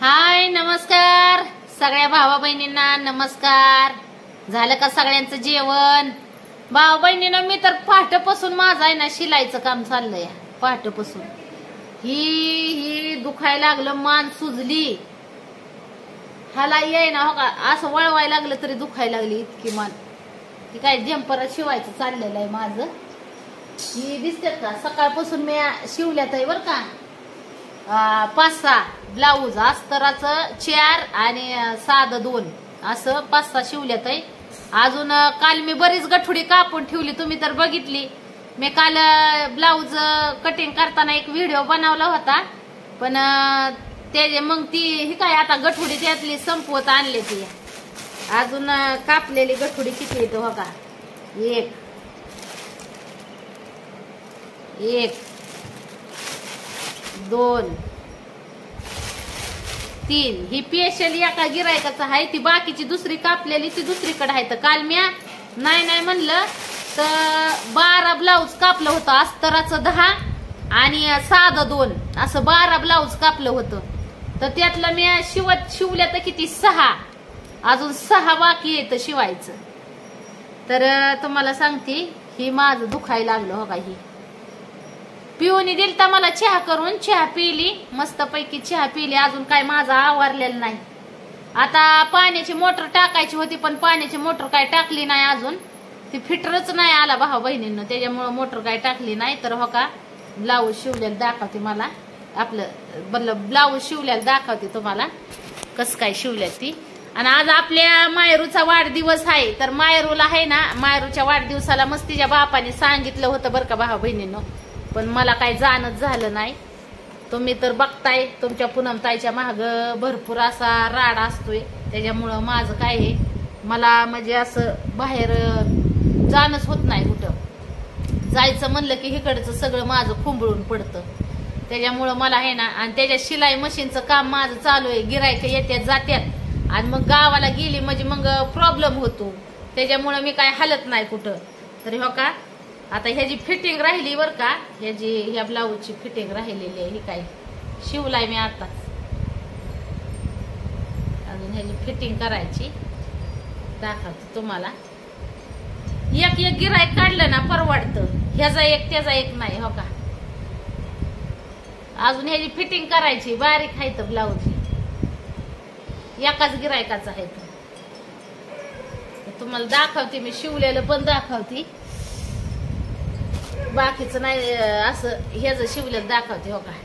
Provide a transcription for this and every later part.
हाय, नमस्कार सगळ्या भावा बहिणींना. नमस्कार. झालं का सगळ्यांचं जेवण? भावा बहिणींना, मी तर पहाटेपासून माझं आहे ना शिलाईचं काम चाललंय. पहाटेपासून ही दुखायला लागलं, मान सुजली, हाला ये ना हो का, असं वळवायला लागलं तरी दुखायला लागली इतकी मान. ती काय जम्पर शिवायचं चाललेलं आहे माझं. ही दिसतात का, सकाळपासून मी शिवल्यात आहे बर का. 5-6 ब्लाऊज, अस्तराचं 4 आणि साधं 2 असं 5-6 शिवल्यात आहे. अजून काल मी बरीच गठुडी कापून ठेवली, तुम्ही तर बघितली. मी काल ब्लाऊज कटिंग करताना एक व्हिडिओ बनवला होता, पण ते मग ती ही काय आता गठुडी त्यातली संपवत आणले. ती अजून कापलेली गठुडी किती येते हो का. 1 2 3 ही स्पेशल एका गिरायकाचं आहे. ती बाकीची दुसरी कापलेली ती दुसरीकडे आहे. तर काल मी नाही म्हणलं तर 12 ब्लाऊज कापलं होतं. अस्तराचं 10 आणि साधं 2 असं 12 ब्लाऊज कापलं होतं. तर त्यातलं मी शिवल्या तर किती 6, अजून 6 बाकी येतं शिवायचं. तर तुम्हाला सांगते, ही माझं दुखायला लागलं हो का. ही पिऊनी दिलता मला चहा करून, चहा पिली, मस्तपैकी चहा पिली. अजून काय माझा आवरलेलं नाही. आता पाण्याची मोटर टाकायची होती, पण पाण्याची मोटर काय टाकली नाही अजून. ती फिटरच नाही आला भावा बहिणींना, त्याच्यामुळे मोटर काय टाकली नाही. तर हो का, ब्लाऊज शिवलेलं दाखवते मला. आपलं ब्लाऊज शिवलेलं दाखवते तुम्हाला कसं काय शिवल्यात ती. आणि आज आपल्या मायरूचा वाढदिवस आहे. तर मायरूला आहे ना, मायरूच्या वाढदिवसाला मस्त तिच्या बापाने सांगितलं होतं बरं का भावा बहिणींनो, पण मला काही जाणच झालं नाही. तुम्ही तर बघताय, तुमच्या पूनमताईच्या माग भरपूर असा राड असतोय. त्याच्यामुळं माझं काय आहे, मला म्हणजे असं बाहेर जाणंच होत नाही. कुठं जायचं म्हणलं की इकडचं सगळं माझं खुंबळून पडतं. त्याच्यामुळं मला आहे ना, आणि त्याच्या शिलाई मशीनचं काम माझं चालू आहे. गिरायक येत्यात जात्यात, आणि मग गावाला गेली म्हणजे मग प्रॉब्लेम होतो. त्याच्यामुळं मी काय हलत नाही कुठं. तरी हो का, आता ह्याची फिटिंग राहिली बर का, ह्या ब्लाऊजची फिटिंग राहिलेली आहे. ही काय शिवलाय मी आता, अजून ह्याची फिटिंग करायची, दाखवते तुम्हाला. एक गिरायक काढलं ना परवडतं. ह्याचा एक त्याचा एक नाही हो का. अजून ह्याची फिटिंग करायची, बारीक आहे तर ब्लाऊज एकाच गिरायकाचा आहे. तुम्हाला दाखवते मी, शिवलेलं पण दाखवते, बाकीचं नाही. असं ह्याचं शिवलेलं दाखवते हो का.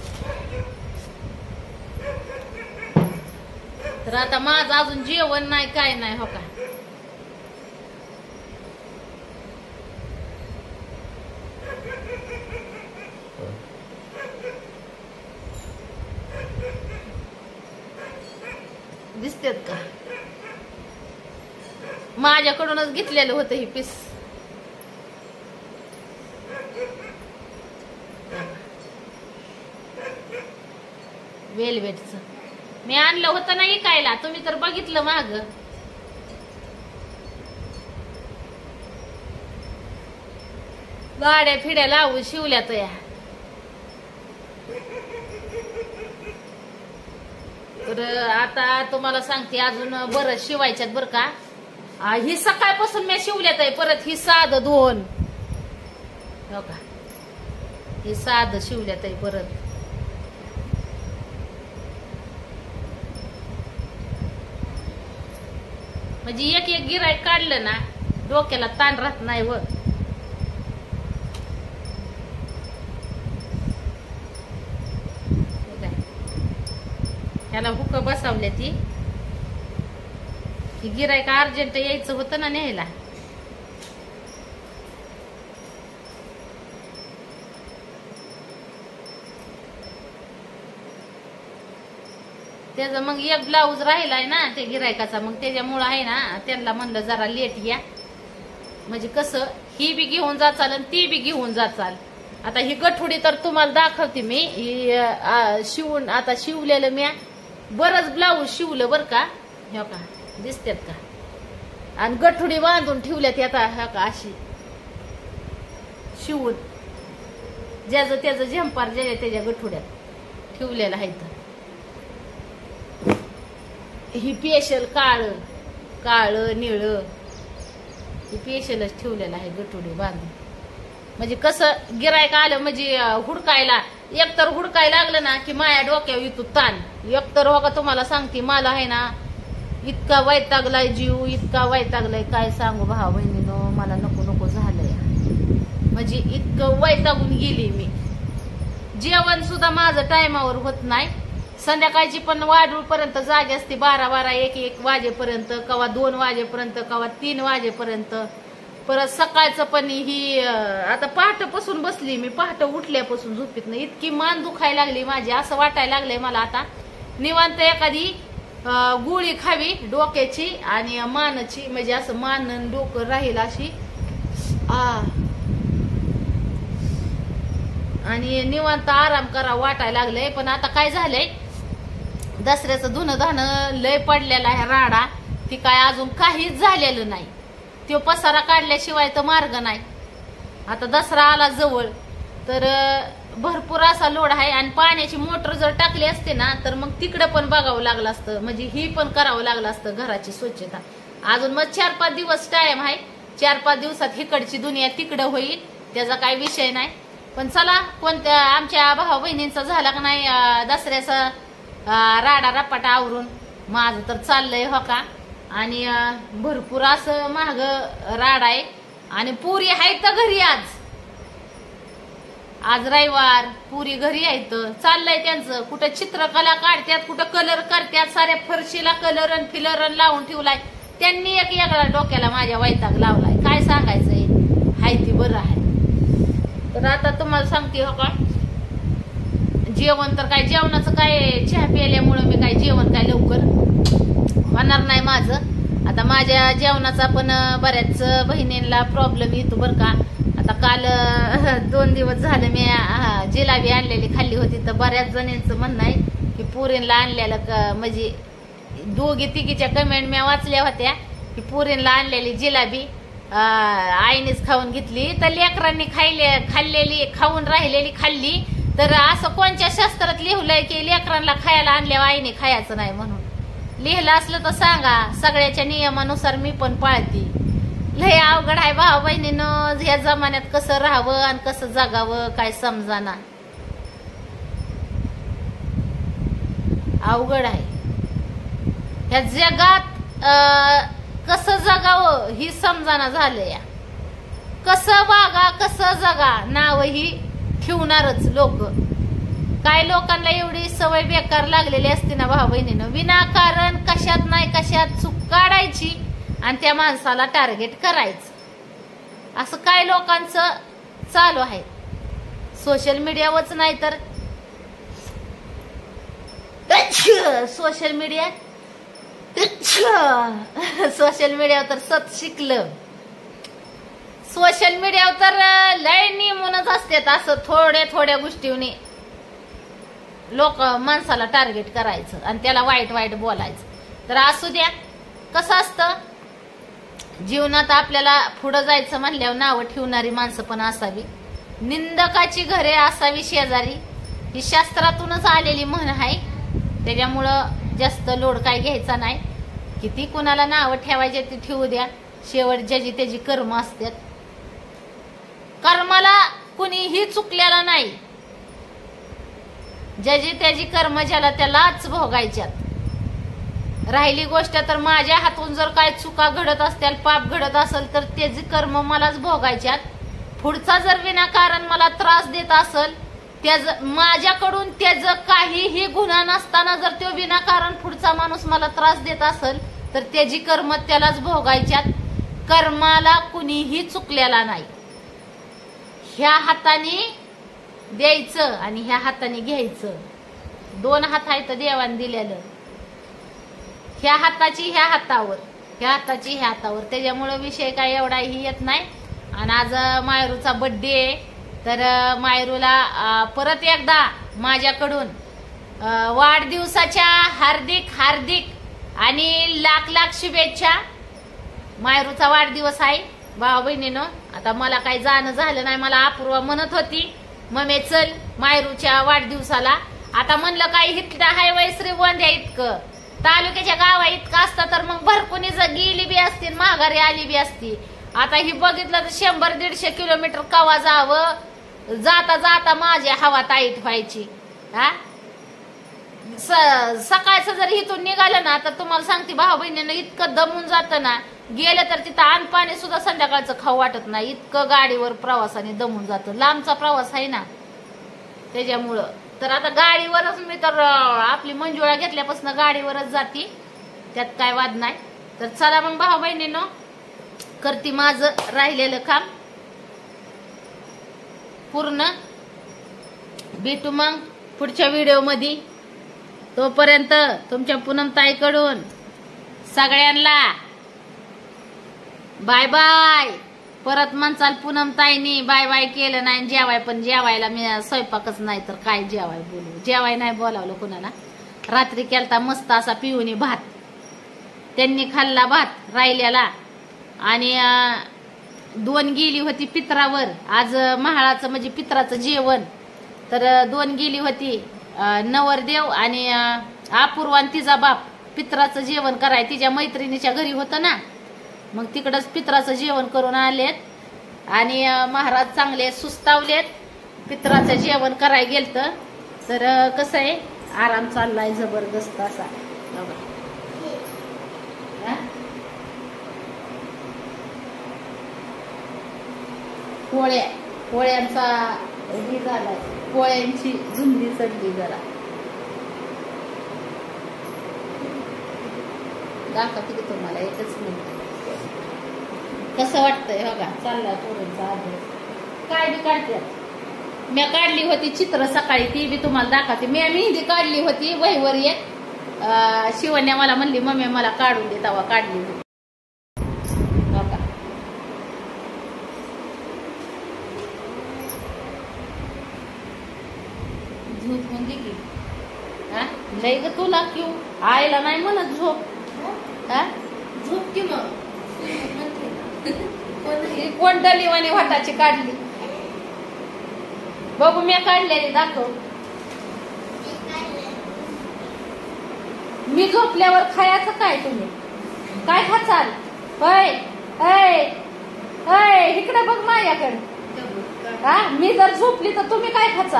तर आता माझं अजून जेवण नाही, काय नाही हो का. दिसतेत का, माझ्याकडूनच घेतलेलं होतं ही पीस. वेलवेटचं मी आणलं होतं ना इकायला, तुम्ही तर बघितलं माग. गाड्या फिड्या लावून शिवल्यात या. तर आता तुम्हाला सांगते, अजून बरं शिवायच्यात बर का. ही सकाळपासून मी शिवल्यात आहे. परत ही साधं 2 हो का, ही साधं शिवल्यात आहे परत. म्हणजे एक गिरायक काढलं ना, डोक्याला ताण राहत नाही. व ह्याला हुक बसवल्या ती, की गिरायक अर्जंट यायचं होतं ना न्यायला. त्याचं मग एक ब्लाऊज राहिलाय ना ते गिरायकाचा, मग त्याच्यामुळं आहे ना, त्यांना म्हणलं जरा लेट या, म्हणजे कसं ही बी घेऊन जाचाल आणि ती बी घेऊन जाचाल. आता ही गठुडी तर तुम्हाला दाखवते मी. ही शिवून आता शिवलेलं मी बरंच ब्लाऊज शिवलं बर का. हे का दिसतात का, आणि गठुडी बांधून ठेवल्यात आता ह्या का अशी शिवून. ज्याचं त्याचं झंपार ज्याच्या त्याच्या गठुड्यात ठेवलेलं आहे. ही पेशल काळ काळ निळ ही पेशलच ठेवलेलं आहे गटुडी बांधून. म्हणजे कसं गिरायक आलं म्हणजे हुडकायला, एकतर हुडकायला लागलं ना की माया डोक्यावर येतो ताण. एकतर हो का तुम्हाला सांगते, मला आहे ना इतका वैतागलाय जीव, इतका वैतागलाय काय सांगू भावा बहिणीनं, मला नको नको झालंय. म्हणजे इतकं वैतागून गेली मी. जेवण सुद्धा माझं टायमावर होत नाही. संध्याकाळची पण वाढूपर्यंत जागे असते, 12-12 1-1 वाजेपर्यंत, कवा 2 वाजेपर्यंत, कवा 3 वाजेपर्यंत. परत सकाळचं पण ही आता पहाटेपासून बसली मी, पहाटे उठल्यापासून झोपीत नाही. इतकी मान दुखायला लागली माझी, असं वाटायला लागलंय मला आता निवांत एखादी गोळी खावी डोक्याची आणि मानची, म्हणजे असं मान डोकं राहील अशी आणि निवांत आराम करा वाटायला लागलंय. पण आता काय झालंय, दसऱ्याचं धुणं धाणं लय पडलेला आहे राडा, ती काय अजून काहीच झालेलं नाही. तो पसारा काढल्याशिवाय तर मार्ग नाही. आता दसरा आला जवळ तर भरपूर असा लोड आहे. आणि पाण्याची मोटर जर टाकली असते ना तर मग तिकडं पण बघावं लागलं असतं, म्हणजे ही पण करावं लागलं असतं घराची स्वच्छता. अजून मग 4-5 दिवस टाइम आहे. 4-5 दिवसात हिकडची दुनिया तिकडं होईल, त्याचा काही विषय नाही. पण चला, कोणत्या आमच्या भाऊ बहिणींचा झाला का नाही दसऱ्याचा राडा रपाटा आवरून, माझं तर चाललंय हो का. आणि भरपूर असं महाग राड आहे. आणि पुरी आहेत घरी, आज रविवार, पुरी घरी आहेत. चाललंय त्यांचं, कुठं चित्रकला काढतात, कुठं कलर करतात, साऱ्या फरशीला कलर आणि फिलर लावून ठेवलाय त्यांनी. एक वेगळा डोक्याला माझ्या वैताग लावलाय, काय सांगायचंय, हाय ती बरं आहे. तर आता तुम्हाला सांगते हो का, जेवण तर काय, जेवणाचं काय, चहा प्यायल्यामुळं मी काय जेवण काय लवकर होणार नाही माझं. आता माझ्या जेवणाचा पण बऱ्याच बहिणींना प्रॉब्लेम येतो बरं का. आता काल 2 दिवस झाले मी जिलाबी आणलेली खाल्ली होती, तर बऱ्याच जणींचं म्हणणं आहे की पुरींला आणलेलं, म्हणजे 2-3च्या कमेंट मी वाचल्या होत्या की पुरींला आणलेली जिलाबी आईनेच खाऊन घेतली, तर लेकरांनी खाल्लेली खाऊन राहिलेली खाल्ली. तर असं कोणत्या शास्त्रात लिहिलंय की लेकरांना खायला आणल्यावर आईने खायचं नाही म्हणून? लिहिलं असलं तर सांगा, सगळ्याच्या नियमानुसार मी पण पाळते. लय अवघड आहे भाऊ बहिणीनं, ह्या जमान्यात कसं राहावं आणि कसं जगावं काय समजाना, अवघड आहे. ह्या जगात कसं जगावं ही समजाना झालंय. कसं वागा कसं जगा नाव ही ठेवणारच लोक. काय लोकांना एवढी सवय बेकार लागलेली असते ना भाऊ बहिणीनं, विनाकारण कशात नाही कशात चूक काढायची आणि त्या माणसाला टार्गेट करायचं. असं काय लोकांचं चालू आहे सोशल मीडियावरच, नाही तर सोशल मीडियावर तर सत शिकलं. सोशल मीडियावर तर लय नियमूनच असतात. असं थोड्या गोष्टीने लोक माणसाला टार्गेट करायचं आणि त्याला वाईट बोलायचं. तर असू द्या, कसं असतं जीवनात आपल्याला पुढं जायचं म्हणल्यावर नावं ठेवणारी माणसं पण असावी, निंदकाची घरे असावी शेजारी, ही शास्त्रातूनच आलेली म्हण आहे. त्याच्यामुळं जास्त लोड काय घ्यायचा नाही. किती कुणाला नावं ठेवायचे ते ठेवू द्या, शेवट ज्याची त्याची कर्म असतात. कर्माला कुणीही चुकलेला नाही, ज्याची त्याची कर्म ज्याला त्यालाच भोगायच्यात. राहिली गोष्ट तर माझ्या हातून जर काय चुका घडत असतील, पाप घडत असेल तर त्याची कर्म मलाच भोगायच्यात. पुढचा जर विनाकारण मला त्रास देत असेल, माझ्याकडून त्याचं काहीही गुन्हा नसताना जर तो विनाकारण पुढचा माणूस मला त्रास देत असेल तर त्याची कर्म त्यालाच भोगायच्यात. कर्माला कुणीही चुकलेला नाही. ह्या हाताने द्यायचं आणि ह्या हाताने घ्यायचं, 2 हात आहेत देवाने दिलेलं. ह्या हाताची ह्या हातावर, ह्या हाताची ह्या हातावर. त्याच्यामुळे विषय काय एवढाही येत नाही. आणि आज मायरूचा बर्थडे आहे, तर मायरूला परत एकदा माझ्याकडून वाढदिवसाच्या हार्दिक आणि लाख शुभेच्छा. मायरूचा वाढदिवस आहे भाऊ बहिणीनं. आता मला काही जाणं झालं नाही. मला अपूर्वा म्हणत होती मम्मी चल मायरूच्या वाढदिवसाला. आता म्हणलं काही हितलं हाय वय श्रीगोंद्या इतकं, तालुक्याच्या गावा इतकं असतं तर मग भरकुनी गेली बी असती माघारी आली बी असती. आता ही बघितलं तर 100-150 किलोमीटर कवा जावं, जाता जाता माझी हवा ताईट व्हायची. हा सकाळचं जर इथून निघालं ना तर तुम्हाला सांगते भाऊ बहिणीनं इतकं दमून जातं ना, गेलं तर तिथं अन्न पाणी सुद्धा संध्याकाळचं खाऊ वाटत नाही, इतकं गाडीवर प्रवासाने दमून जातं. लांबचा प्रवास आहे ना त्याच्यामुळं. तर आता गाडीवरच मी तर आपली मंजुळा घेतल्यापासून गाडीवरच जाते, त्यात काय वाद नाही. तर चला मग भाऊ बहिणीनं करते माझं राहिलेलं काम पूर्ण. भेटू मग पुढच्या व्हिडिओ मध्ये. तोपर्यंत तुमच्या पूनम ताईकडून सगळ्यांना बाय बाय. परत म्हणचाल पूनम ताईनी बाय बाय केलं नाही जेवाय, पण जेवायला मी स्वयंपाकच नाही तर काय जेवाय बोलू, जेवाय नाही बोलावलं कुणाला. रात्री केलता मस्त असा पिऊनी भात, त्यांनी खाल्ला भात राहिलेला. आणि 2 गेली होती पित्रावर आज महाळाचं म्हणजे पित्राचं जेवण. तर 2 गेली होती नवरदेव आणि अपूर्वान तिचा बाप पित्राचं जेवण कराय. तिच्या मैत्रिणीच्या घरी होतं ना, मग तिकडच पित्राचं जेवण करून आलेत. आणि महाराज चांगले सुस्तावलेत, पित्राचं जेवण कराय गेलत. तर कसं आहे आराम चाललाय जबरदस्त असा. पोळ्यांचा हे झालाय, पोळ्यांची झुंजी चढली जरा. दाखवते की तुम्हाला एकच मिनिट कसं वाटतंय. बघा चाललाय पोळ्यांचा अभ्यास. काय बी काढते मी काढली होती चित्र सकाळी, ती बी तुम्हाला दाखवते. मी मेहंदी काढली होती वहीवर एक. शिवण्या मला म्हणली मम्मी मला काढून दे, तेव्हा काढली होती. झोप म्हणजे की हा लय ग तुला क्यू आईला नाही म्हणत झोप. हा झोप की मग कोण डलीवाणी वाटाची काढली बघू. मी काढलेली दाखव. मी झोपल्यावर खायचं काय तुम्ही काय खाचाल. होय इकडे बघ माझ्याकडे. हा मी जर झोपली तर तुम्ही काय खाचाल.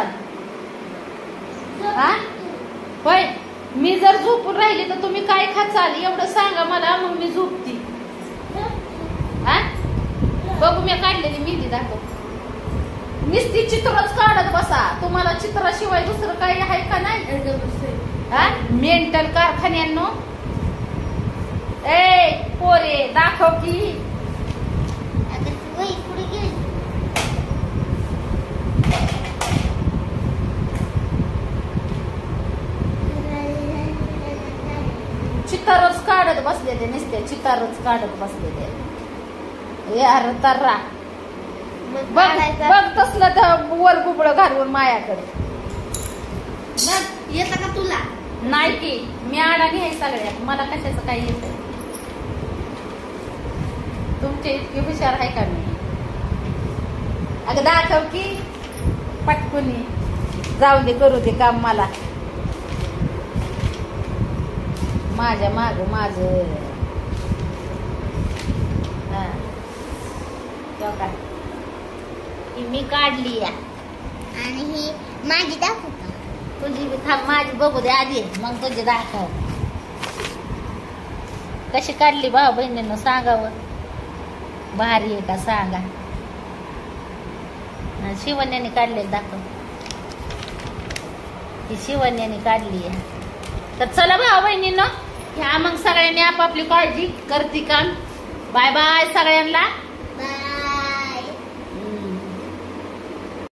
हा होय मी जर झोपून राहिली तर तुम्ही काय खाचाल एवढं सांगा मला, मग मी झोपती. हा बघू मी काढलेली मेहंदी दाखव. नुसती चित्रच काढत बसा, तुम्हाला चित्राशिवाय दुसरं काही आहे का नाही. हा मेंटल कारखान्यांनो. ए पोरे दाखव की. चितारच काढत बसले ते, नुसते चितारच काढत बसले ते. यार तर्रा बघ तसलं तर वर गुबळ घालून मायाकडे. येतं का तुला. नाही की मी आडा घ्याय सगळ्यात, मला कशाचं काही येत. तुमचे इतके हुशार आहे का मी. अगं दाखव की पटकुनी. जाऊ दे करू दे काम मला. माझ्या माग माझ काय मी काढली या. आणि ही माझी दाखव का. तुझी थांब माझी बघू दे आधी, मग तुझी दाखव. कशी काढली भाऊ बहिणीनं सांगावं. भारी आहे का सांगा. शिवण्याने काढले दाखव. ही शिवण्याने काढली आहे. तर चला भाऊ बहिणीनं ह्या मग सगळ्यांनी आपापली काळजी करते काम. बाय बाय सगळ्यांना.